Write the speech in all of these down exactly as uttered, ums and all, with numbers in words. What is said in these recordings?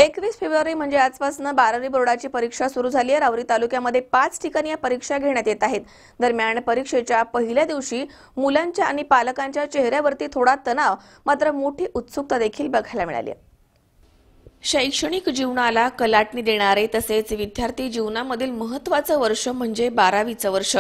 एकवीस फेब्रुवारी म्हणजे आजपासून बारावी बोर्डाची परीक्षा सुरू झाली आहे। राहुरी तालुक्यामध्ये पाच ठिकाणी या परीक्षा घेण्यात येत आहेत। दरम्यान परीक्षेच्या पहिल्या दिवशी मुलांच्या आणि पालकांच्या चेहऱ्यावरती थोडा तणाव मात्र मोठी उत्सुकता देखील बघायला मिळाली। शैक्षणिक जीवनाला कलाटणी देणारे तसेच विद्यार्थी जीवनामधील महत्त्वाचं वर्ष म्हणजे बारावीचं वर्ष।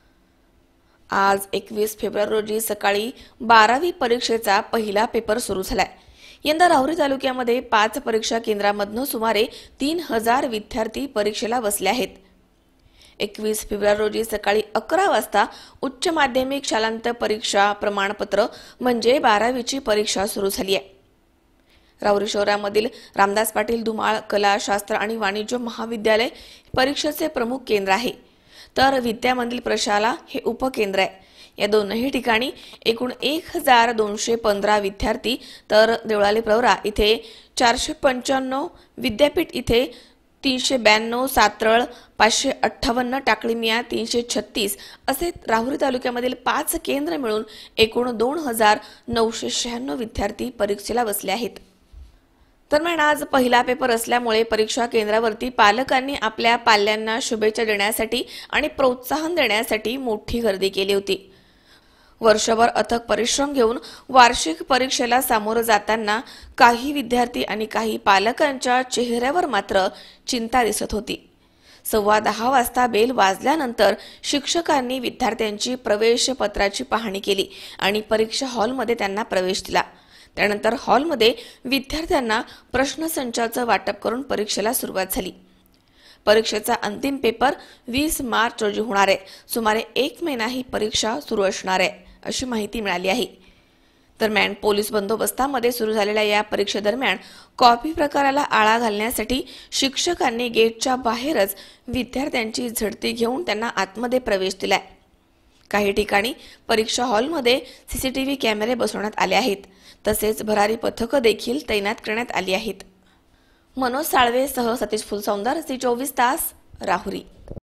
आज एकवीस फेब्रुवारी रोजी सकाळी बारावी परीक्षेचा पहिला पेपर सुरू झालाय। यंदा राहुरी तालुक्यामध्ये पाच परीक्षा केंद्रांमधून सुमारे तीन हजार विद्यार्थी परीक्षेला बसले आहेत। एकवीस फेब्रुवारी रोजी सकाळी अकरा वाजता उच्च माध्यमिक शालांत परीक्षा प्रमाणपत्र म्हणजे बारावीची परीक्षा सुरू झाली आहे। राहुरी शहरामधील रामदास पाटील धुमाळ कला शास्त्र आणि वाणिज्य महाविद्यालय परीक्षेचे प्रमुख केंद्र आहे, तर विद्यामंदिर प्रशाला हे उपकेंद्र आहे। या दोनही ठिकाणी एकूण एक हजार दोनशे पंधरा विद्यार्थी, तर देवळाली प्रवरा इथे चारशे पंच्याण्णव, विद्यापीठ इथे तीनशे ब्याण्णव, सातरळ पाचशे अठ्ठावन्न, टाकळीमिया तीनशे छत्तीस असे राहुरी तालुक्यामधील पाच केंद्र मिळून एकूण दोन हजार नऊशे शहाण्णव विद्यार्थी परीक्षेला बसले आहेत। दरम्यान आज पहिला पेपर असल्यामुळे परीक्षा केंद्रावरती पालकांनी आपल्या पाल्यांना शुभेच्छा देण्यासाठी आणि प्रोत्साहन देण्यासाठी मोठी गर्दी केली होती। वर्षभर अथक परिश्रम घेऊन वार्षिक परीक्षेला सामोरं जाताना काही विद्यार्थी आणि काही पालकांच्या चेहऱ्यावर मात्र चिंता दिसत होती। सव्वा दहा वाजता बेल वाजल्यानंतर शिक्षकांनी विद्यार्थ्यांची प्रवेश पत्राची पाहणी केली आणि परीक्षा हॉलमध्ये त्यांना प्रवेश दिला। त्यानंतर हॉलमध्ये विद्यार्थ्यांना प्रश्नसंचाचं वाटप करून परीक्षेला सुरुवात झाली। परीक्षेचा अंतिम पेपर वीस मार्च रोजी होणार आहे। सुमारे एक महिना ही परीक्षा सुरू असणार आहे अशी माहिती मिळाली आहे। दरम्यान पोलीस बंदोबस्तामध्ये सुरू झालेल्या या परीक्षेदरम्यान कॉपी प्रकाराला आळा घालण्यासाठी शिक्षकांनी गेटच्या बाहेरच विद्यार्थ्यांची झडती घेऊन त्यांना आतमध्ये प्रवेश दिलाय। काही ठिकाणी परीक्षा हॉलमध्ये सीसीटीव्ही कॅमेरे बसवण्यात आले आहेत, तसेच भरारी पथकं देखील तैनात करण्यात आली आहेत। मनोज साळवे सह सतीश फुलसौंदर, सी चोवीस तास, राहुरी।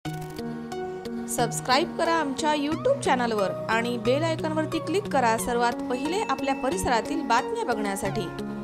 सबस्क्राईब करा आमच्या यूट्यूब चॅनलवर आणि बेल आयकॉनवरती क्लिक करा सर्वात पहिले आपल्या परिसरातील बातम्या बघण्यासाठी।